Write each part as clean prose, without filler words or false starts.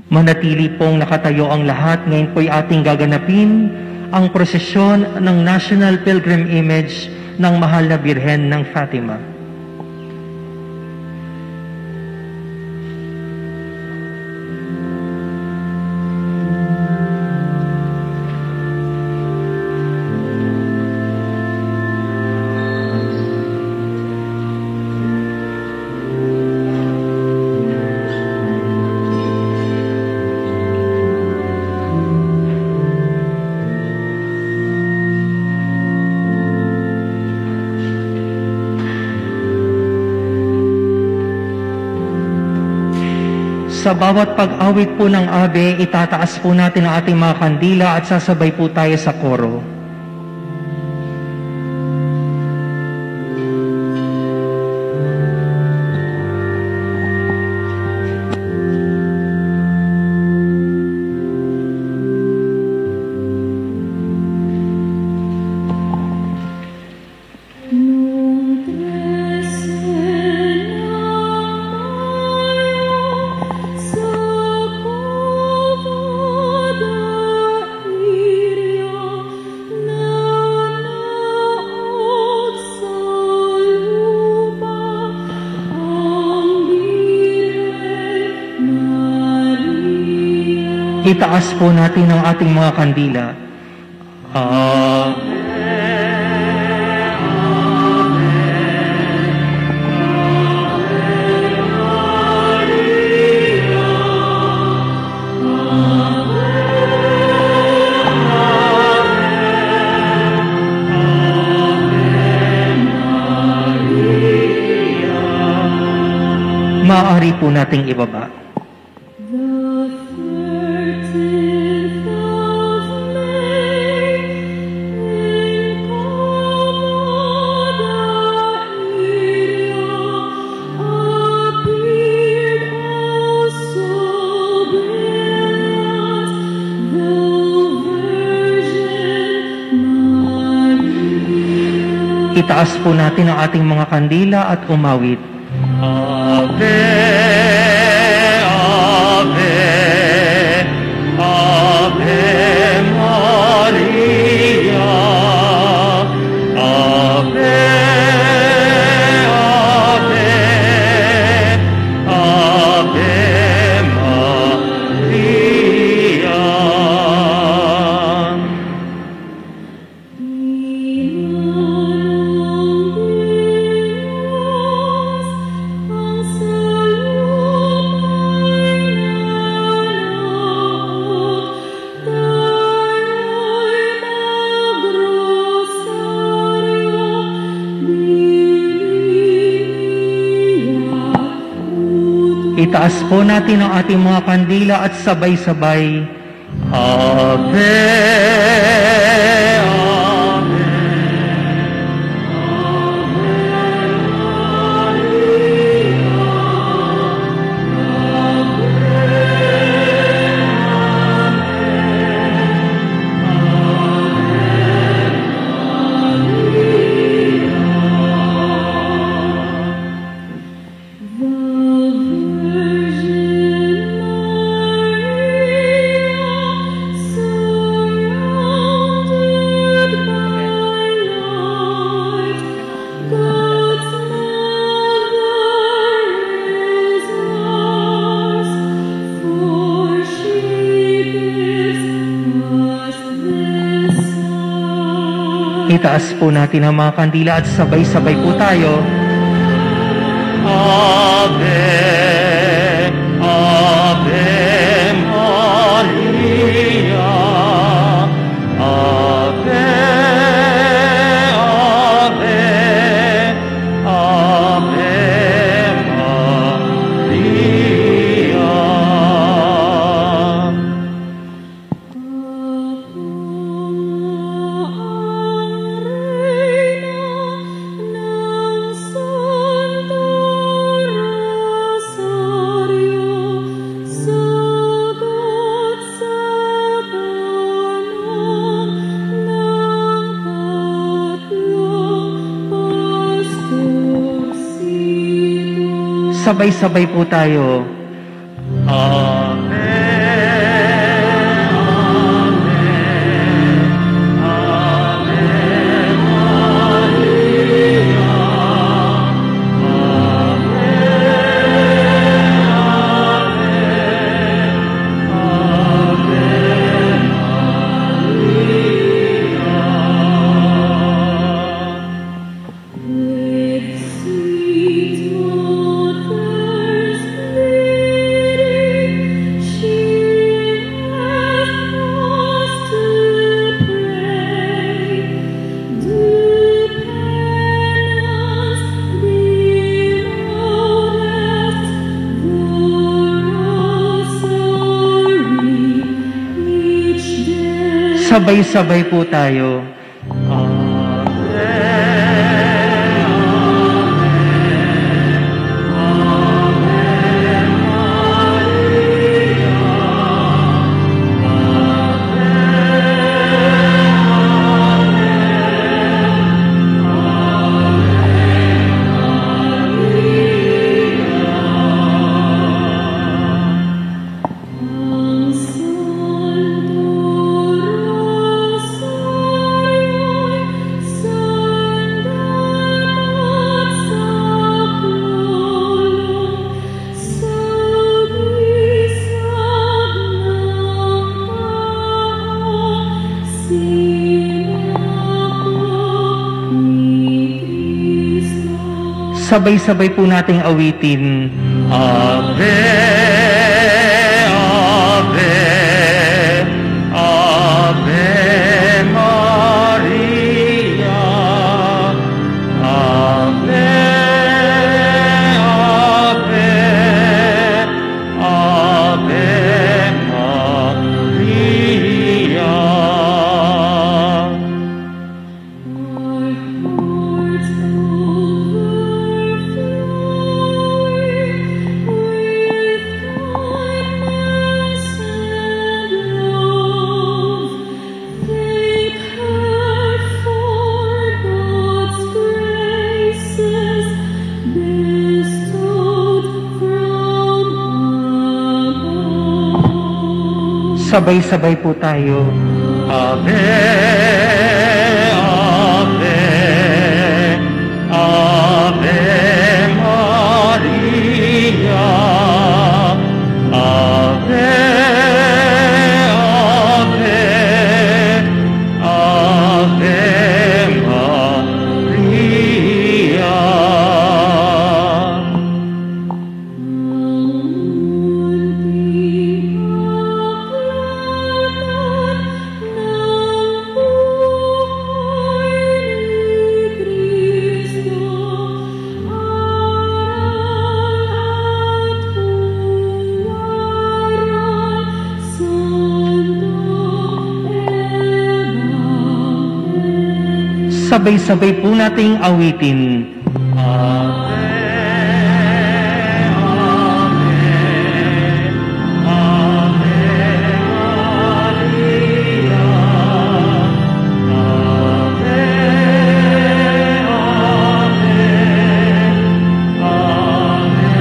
Manatili pong nakatayo ang lahat. Ngayon po'y ating gaganapin ang prosesyon ng National Pilgrim Image ng Mahal na Birhen ng Fatima. Sa bawat pag-awit po ng abe, itataas po natin ang ating mga kandila at sasabay po tayo sa koro. Itaas po natin ang ating mga kandila. Maaari po nating ibaba. Itaas po natin ang ating mga kandila at umawit. Ave, Ave, Ave Maria, Ave, Ave, Ave Maria. Itaas po natin ang ating mga kandila at sabay-sabay. Ave, itaas po natin ang mga kandila at sabay-sabay po tayo. Ave, Ave Maria, Ave, Ave, Ave Maria. Sabay-sabay po tayo. Amen. Sabay-sabay po tayo. Sabay-sabay po nating awitin. Ave, Ave, Ave Maria, Ave, Ave, Ave Maria. Sabay-sabay po tayo. Ave, Ave, Ave Maria, Ave, Ave, Ave Maria. Sabay-sabay po nating awitin. Ave, Ave, Ave Maria, Ave, Ave, Ave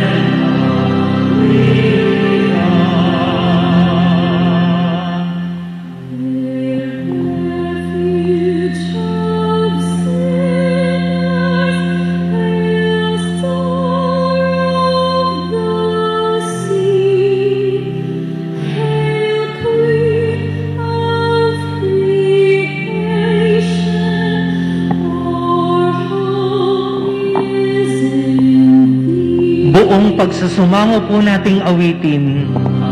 buong pagsasumango po nating awitin.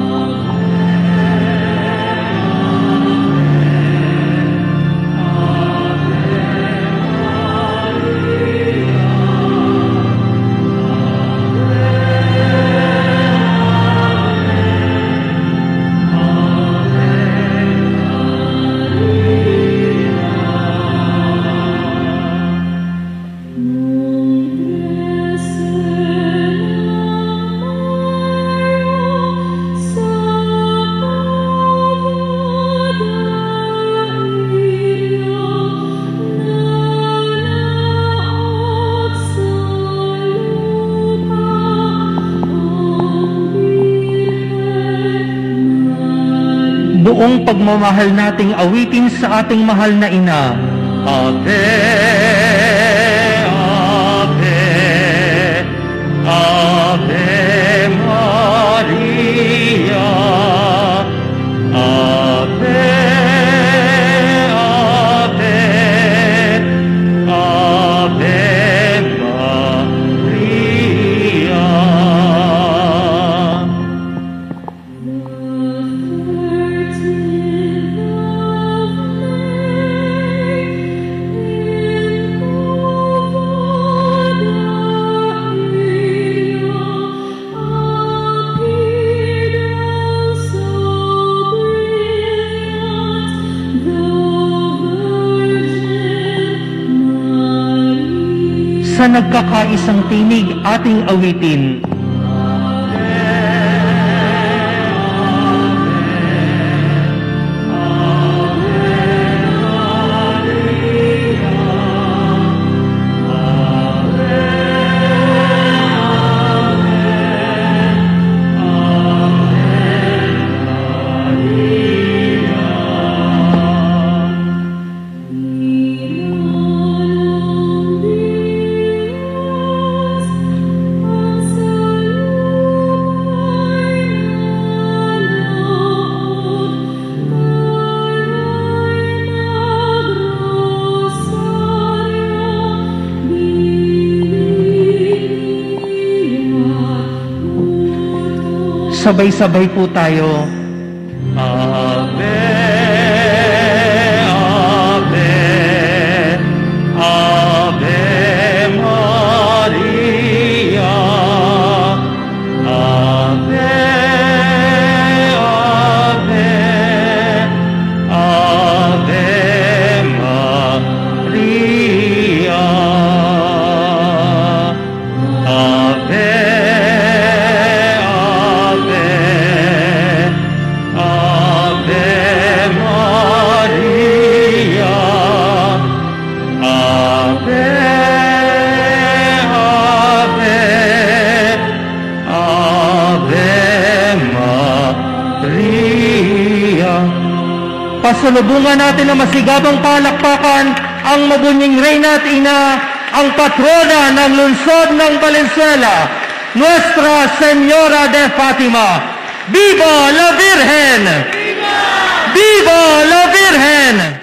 Buong pagmamahal nating awitin sa ating mahal na ina. Ave, Ave, Ave Maria, Ave, Ave, Ave Maria. Sa nagkakaisang tinig ating awitin. Sabay-sabay po tayo. Ave, Ave, Ave Maria, Ave, Ave, Ave Maria, Ave. Pasalubungan natin ng masigabang palakpakan ang mabunying Reyna at Ina, ang patrona ng lungsod ng Valenzuela, Nuestra Señora de Fatima. ¡Viva la Virgen! ¡Viva! ¡Viva la Virgen!